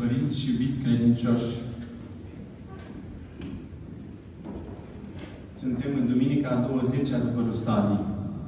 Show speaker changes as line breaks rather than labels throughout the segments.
părinți și iubiți credincioși, suntem în Duminica a 20-a după Rusalii.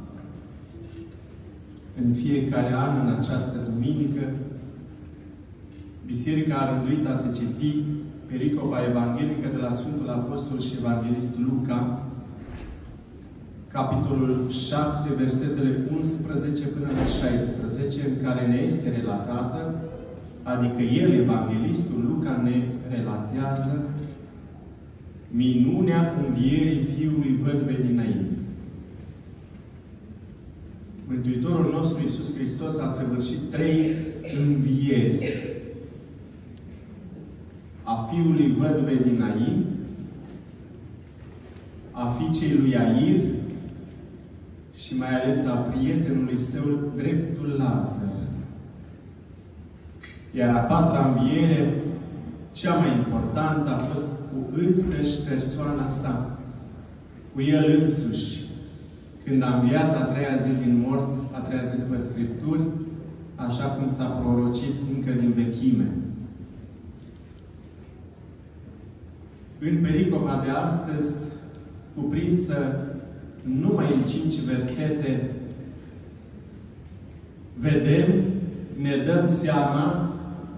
În fiecare an, în această duminică, Biserica a rânduit a se citi pericopa evanghelică de la Sfântul Apostol și Evanghelist Luca, capitolul 7, versetele 11 până la 16, în care ne este relatată, adică el, Evanghelistul Luca, ne relatează minunea învierii Fiului văduvei din Nain. Mântuitorul nostru Iisus Hristos a săvârșit 3 învieri. A fiului văduvei din Nain, a fiicei lui Iair și mai ales a prietenului său, dreptul Lazar. Iar a 4-a înviere, cea mai importantă, a fost cu însăși persoana sa, cu el însuși, când a înviat a 3-a zi din morți, a 3-a zi după Scripturi, așa cum s-a prorocit încă din vechime. În pericopa de astăzi, cuprinsă numai în 5 versete, vedem, ne dăm seama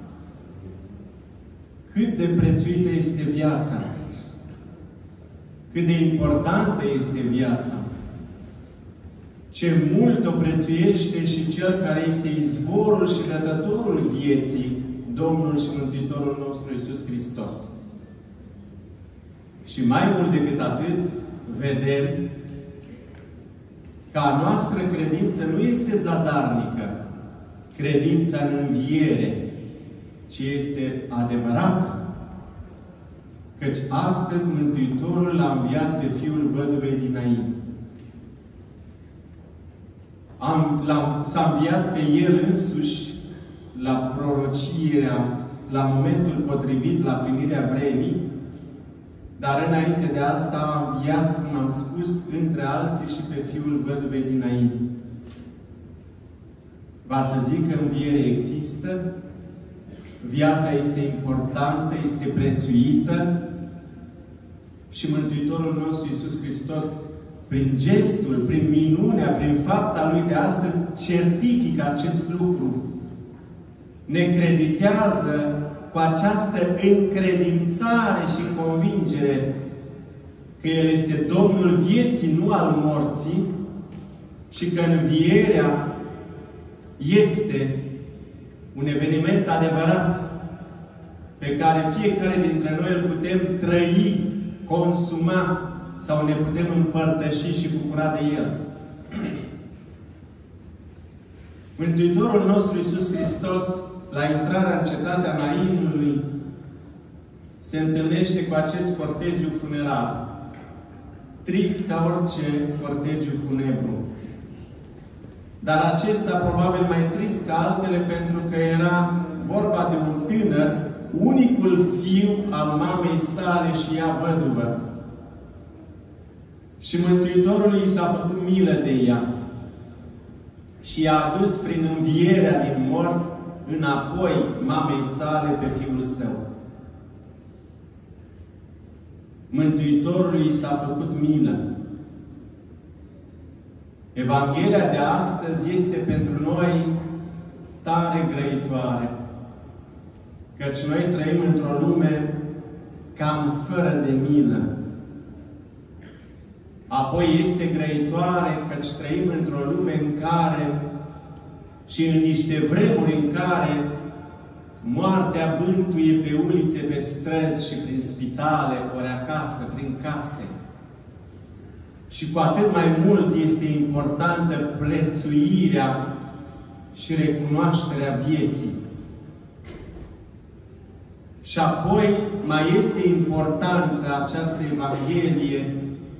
cât de prețuită este viața, cât de importantă este viața, ce mult o prețuiește și Cel care este izvorul și dătătorul vieții, Domnul și Mântuitorul nostru Iisus Hristos. Și mai mult decât atât, vedem că a noastră credință nu este zadarnică, credința în înviere, ci este adevărată. Căci astăzi Mântuitorul l-a înviat pe Fiul văduvei din Nain. S-a înviat pe El însuși la prorocirea, la momentul potrivit, la plinirea vremii, dar înainte de asta a înviat, cum am spus, între alții și pe Fiul văduvei din Nain. Va să zic că înviere există, viața este importantă, este prețuită și Mântuitorul nostru Iisus Hristos, prin gestul, prin minunea, prin fapta Lui de astăzi, certifică acest lucru. Ne creditează cu această încredințare și convingere că El este Domnul vieții, nu al morții, și că învierea este un eveniment adevărat pe care fiecare dintre noi îl putem trăi, consuma sau ne putem împărtăși și bucura de El. Mântuitorul nostru Iisus Hristos, la intrarea în cetatea Nainului, se întâlnește cu acest cortegiu funerar, trist ca orice cortegiu funebru. Dar acesta probabil mai trist ca altele, pentru că era vorba de un tânăr, unicul fiu al mamei sale și ea văduvă. Și Mântuitorul i s-a făcut milă de ea și i-a adus prin învierea din morți înapoi mamei sale pe fiul său. Mântuitorului i s-a făcut milă. Evanghelia de astăzi este pentru noi tare grăitoare, căci noi trăim într-o lume cam fără de milă. Apoi este grăitoare, căci trăim într-o lume în care și în niște vremuri în care moartea bântuie pe ulițe, pe străzi și prin spitale, ori acasă, prin case. Și cu atât mai mult este importantă prețuirea și recunoașterea vieții. Și apoi mai este importantă această Evanghelie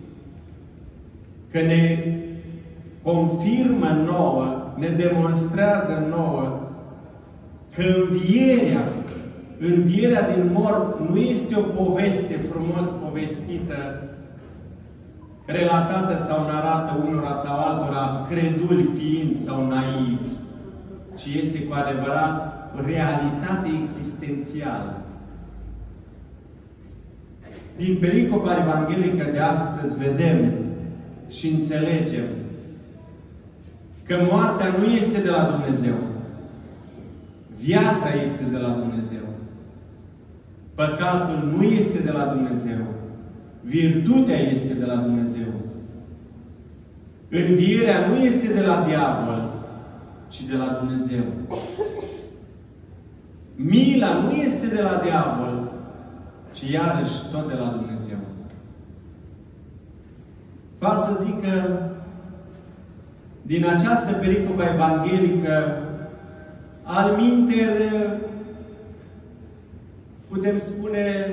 că ne confirmă nouă, ne demonstrează nouă că învierea din morți nu este o poveste frumos povestită, relatată sau narată unora sau altora, creduli fiind sau naivi, ci este cu adevărat o realitate existențială. Din pericopa evanghelică de astăzi vedem și înțelegem că moartea nu este de la Dumnezeu. Viața este de la Dumnezeu. Păcatul nu este de la Dumnezeu. Virtutea este de la Dumnezeu. Învierea nu este de la diavol, ci de la Dumnezeu. Mila nu este de la diavol, ci iarăși tot de la Dumnezeu. Vreau să zic că din această pericopă evanghelică, alminter, putem spune,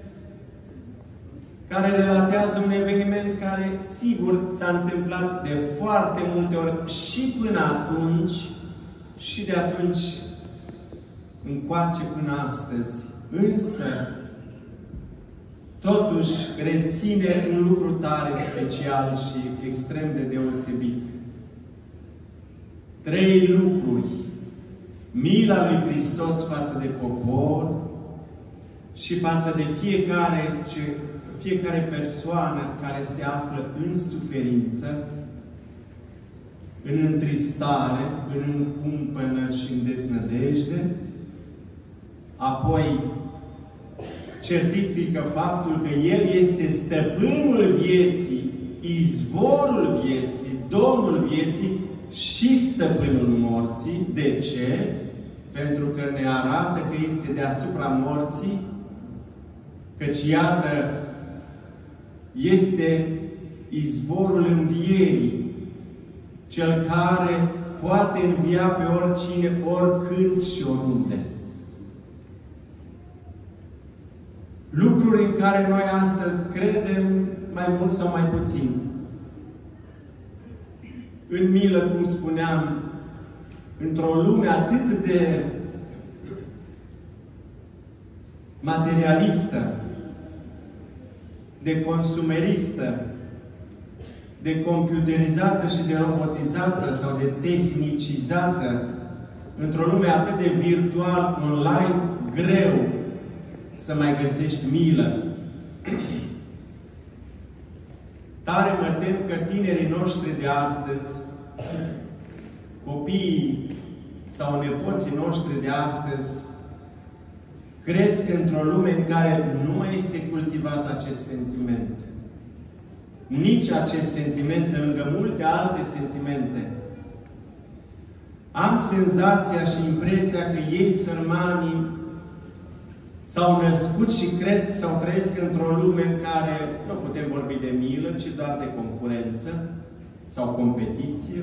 care relatează un eveniment care, sigur, s-a întâmplat de foarte multe ori și până atunci, și de atunci încoace până astăzi. Însă, totuși, reține un lucru tare special și extrem de deosebit. 3 lucruri. Mila lui Hristos față de popor și față de fiecare persoană care se află în suferință, în întristare, în încumpănă și în deznădejde. Apoi, certifică faptul că El este stăpânul vieții, izvorul vieții, Domnul vieții și stăpânul morții. De ce? Pentru că ne arată că este deasupra morții, căci iată, este izvorul învierii, cel care poate învia pe oricine, oricând și oriunde. Lucruri în care noi astăzi credem mai mult sau mai puțin. În milă, cum spuneam, într-o lume atât de materialistă, de consumeristă, de computerizată și de robotizată sau de tehnicizată, într-o lume atât de virtual, online, greu să mai găsești milă. Tare mă tem că tinerii noștri de astăzi, copiii sau nepoții noștri de astăzi, cresc într-o lume în care nu mai este cultivat acest sentiment. Nici acest sentiment, pe lângă multe alte sentimente. Am senzația și impresia că ei, sărmanii, s-au născut și cresc sau trăiesc într-o lume în care nu putem vorbi de milă, ci doar de concurență sau competiție.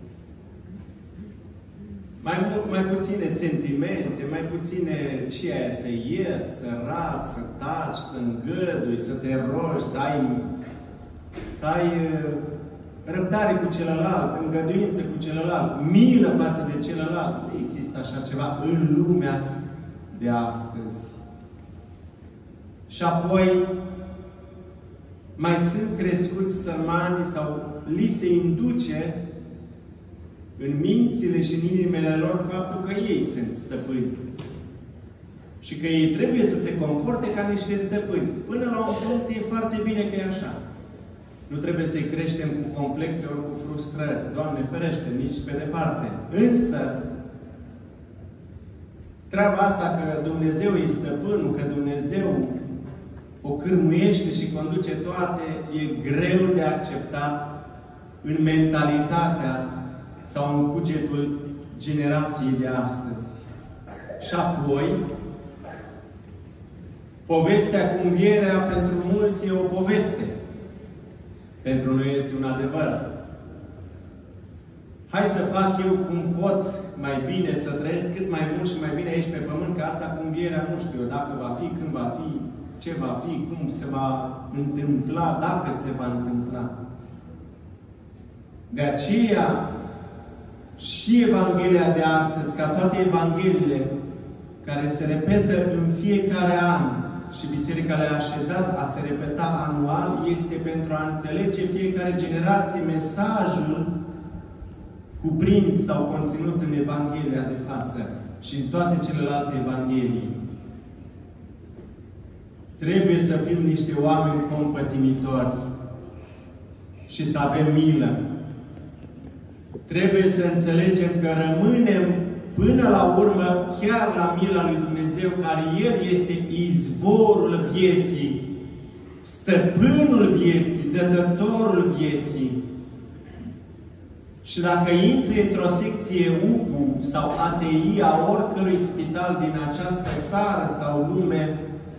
Mai puține sentimente, mai puține ce aia, să ierți, să rapi, să taci, să îngădui, să te rogi, să ai răbdare cu celălalt, îngăduință cu celălalt, milă față de celălalt. Nu există așa ceva în lumea de astăzi. Și apoi mai sunt crescuți sărmani sau li se induce în mințile și în inimile lor faptul că ei sunt stăpâni. Și că ei trebuie să se comporte ca niște stăpâni. Până la un punct e foarte bine că e așa. Nu trebuie să-i creștem cu complexe ori cu frustrări. Doamne ferește, nici pe departe. Însă, treaba asta că Dumnezeu e stăpânul, că Dumnezeu o cârmuiește și conduce toate, e greu de acceptat în mentalitatea sau în cugetul generației de astăzi. Și apoi, povestea cu învierea pentru mulți e o poveste. Pentru noi este un adevăr. Hai să fac eu cum pot mai bine, să trăiesc cât mai mult și mai bine aici pe pământ, că asta cu învierea nu știu dacă va fi, când va fi, ce va fi, cum se va întâmpla, dacă se va întâmpla. De aceea, și Evanghelia de astăzi, ca toate Evangheliile care se repetă în fiecare an și Biserica le-a așezat a se repeta anual, este pentru a înțelege fiecare generație mesajul cuprins sau conținut în Evanghelia de față. și în toate celelalte evanghelii. Trebuie să fim niște oameni compătimitori și să avem milă. Trebuie să înțelegem că rămânem până la urmă chiar la mila lui Dumnezeu, care El este izvorul vieții, stăpânul vieții, dătătorul vieții. Și dacă intri într-o secție UPU sau ATI a oricărui spital din această țară sau lume,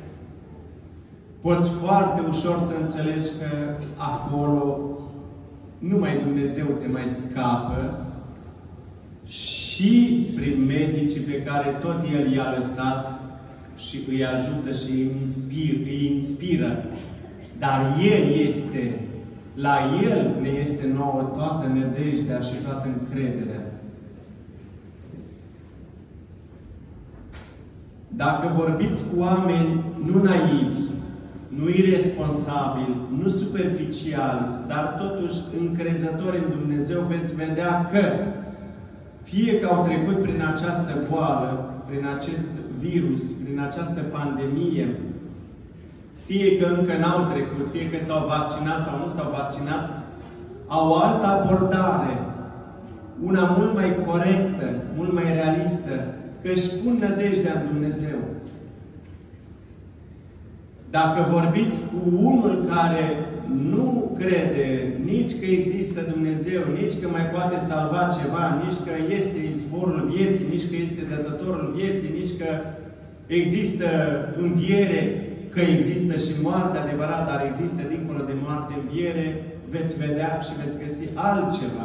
poți foarte ușor să înțelegi că acolo numai Dumnezeu te mai scapă și prin medicii pe care tot El i-a lăsat și îi ajută și îi inspiră. Dar El este, la El ne este nouă toată nădejdea și toată încrederea. Dacă vorbiți cu oameni nu naivi, nu irresponsabili, nu superficiali, dar totuși încrezători în Dumnezeu, veți vedea că fie că au trecut prin această boală, prin acest virus, prin această pandemie, fie că încă n-au trecut, fie că s-au vaccinat sau nu s-au vaccinat, au o altă abordare, una mult mai corectă, mult mai realistă, că își pun nădejdea în Dumnezeu. Dacă vorbiți cu unul care nu crede nici că există Dumnezeu, nici că mai poate salva ceva, nici că este izvorul vieții, nici că este dătătorul vieții, nici că există înviere, că există și moarte adevărat, dar există dincolo de moarte înviere, veți vedea și veți găsi altceva.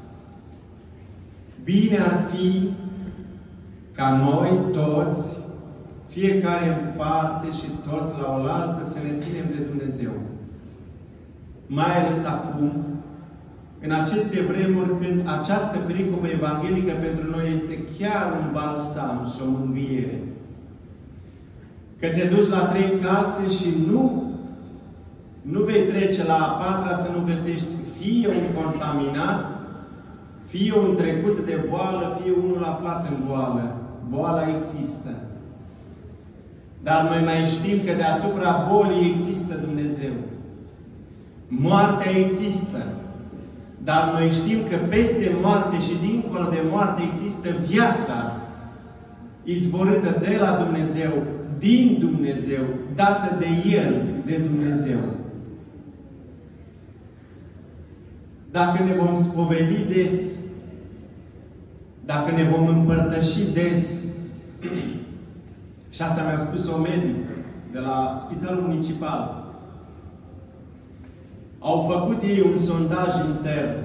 Bine ar fi ca noi toți, fiecare în parte și toți la oaltă, să ne ținem de Dumnezeu. Mai ales acum, în aceste vremuri când această pericopă evanghelică pentru noi este chiar un balsam și o mângâiere. Că te duci la 3 case și nu vei trece la a 4-a să nu găsești fie un contaminat, fie un trecut de boală, fie unul aflat în boală. Boala există. Dar noi mai știm că deasupra bolii există Dumnezeu. Moartea există. Dar noi știm că peste moarte și dincolo de moarte există viața izvorâtă de la Dumnezeu, din Dumnezeu, dată de El, de Dumnezeu. Dacă ne vom spovedi des, dacă ne vom împărtăși des, și asta mi-a spus o medic de la Spitalul Municipal, au făcut ei un sondaj intern.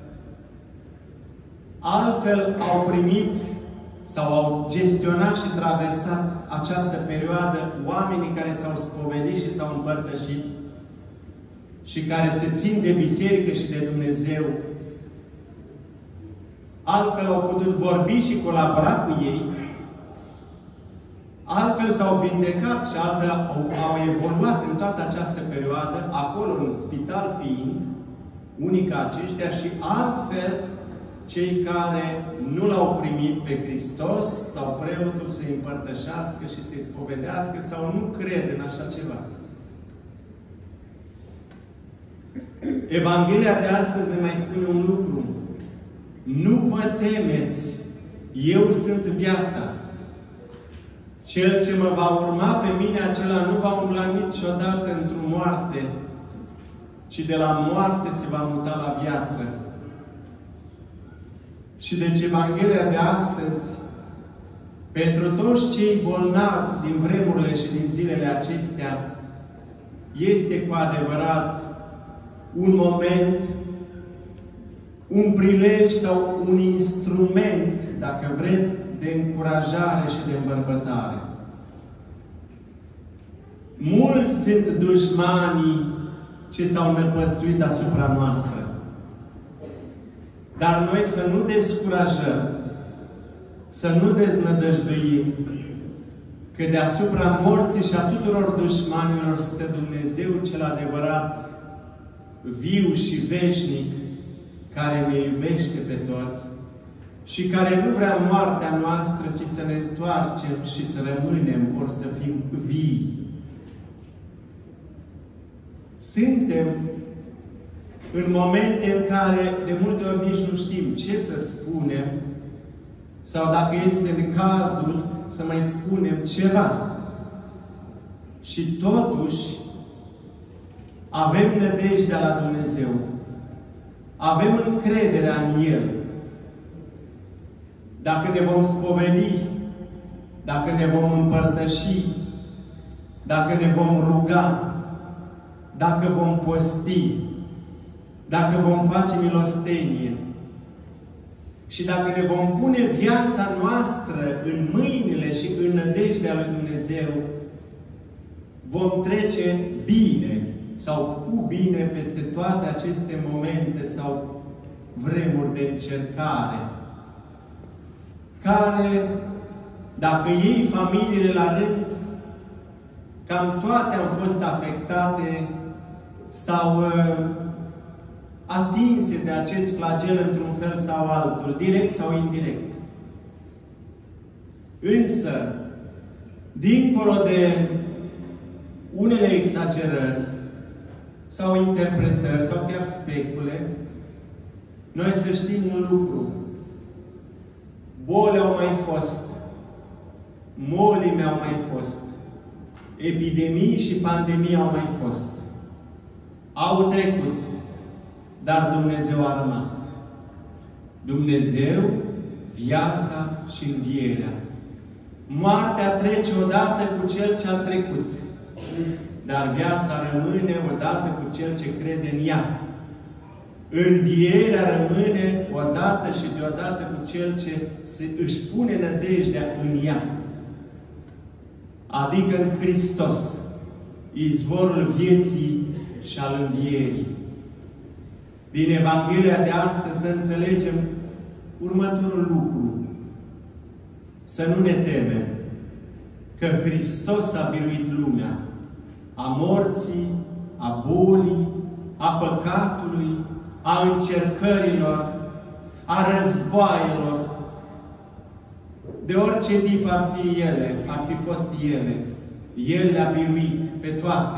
Altfel au primit sau au gestionat și traversat această perioadă oamenii care s-au spovedit și s-au împărtășit și care se țin de biserică și de Dumnezeu. Altfel au putut vorbi și colabora cu ei, altfel s-au vindecat și altfel au evoluat în toată această perioadă, acolo în spital fiind, unii ca aceștia și altfel cei care nu l-au primit pe Hristos sau preotul să-i împărtășească și să-i spovedească sau nu cred în așa ceva. Evanghelia de astăzi ne mai spune un lucru. Nu vă temeți, eu sunt viața. Cel ce mă va urma pe mine, acela nu va umbla niciodată într-o moarte, ci de la moarte se va muta la viață. Și deci Evanghelia de astăzi, pentru toți cei bolnavi din vremurile și din zilele acestea, este cu adevărat un moment, un prilej sau un instrument, dacă vreți, de încurajare și de îmbărbătare. Mulți sunt dușmanii ce s-au năpăstuit asupra noastră. Dar noi să nu descurajăm, să nu deznădăjduim, că deasupra morții și a tuturor dușmanilor stă Dumnezeu cel adevărat, viu și veșnic, care ne iubește pe toți și care nu vrea moartea noastră, ci să ne întoarcem și să rămânem, ori să fim vii. Suntem în momente în care de multe ori nici nu știm ce să spunem sau dacă este în cazul să mai spunem ceva. Și totuși avem nădejdea la Dumnezeu. Avem încrederea în El. Dacă ne vom spovedi, dacă ne vom împărtăși, dacă ne vom ruga, dacă vom posti, dacă vom face milostenie și dacă ne vom pune viața noastră în mâinile și în nădejdea lui Dumnezeu, vom trece bine sau cu bine peste toate aceste momente sau vremuri de încercare, care, dacă iei familiile la rând, cam toate au fost afectate sau atinse de acest flagel într-un fel sau altul, direct sau indirect. Însă, dincolo de unele exagerări sau interpretări sau chiar specule, noi să știm un lucru. Boli au mai fost, molime au mai fost, epidemii și pandemii au mai fost. Au trecut, dar Dumnezeu a rămas. Dumnezeu, viața și învierea. Moartea trece odată cu cel ce a trecut, dar viața rămâne odată cu cel ce crede în ea. Învierea rămâne odată și deodată cu cel ce își pune nădejdea în ea. Adică în Hristos, izvorul vieții și al învierii. Din Evanghelia de astăzi să înțelegem următorul lucru. Să nu ne temem că Hristos a biruit lumea a morții, a bolii, a păcatului, a încercărilor, a războaielor, de orice tip ar fi ele, ar fi fost ele. El le-a biruit pe toate.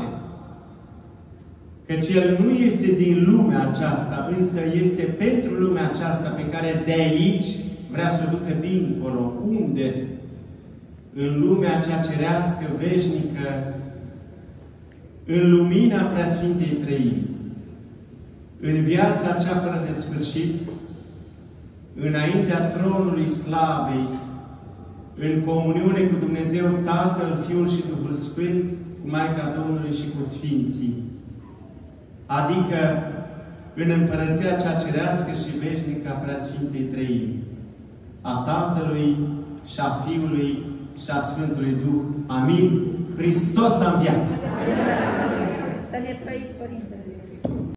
Căci El nu este din lumea aceasta, însă este pentru lumea aceasta pe care de aici vrea să o ducă dincolo. Unde? În lumea cea cerească, veșnică, în lumina Preasfintei Treimi, în viața cea fără de sfârșit, înaintea tronului slavei, în comuniune cu Dumnezeu Tatăl, Fiul și Duhul Sfânt, cu Maica Domnului și cu Sfinții. Adică în împărăția cea cerească și veșnică a Preasfintei Treimi, a Tatălui și a Fiului și a Sfântului Duh. Amin. Hristos a înviat!
Să ne trăiți, Părinte!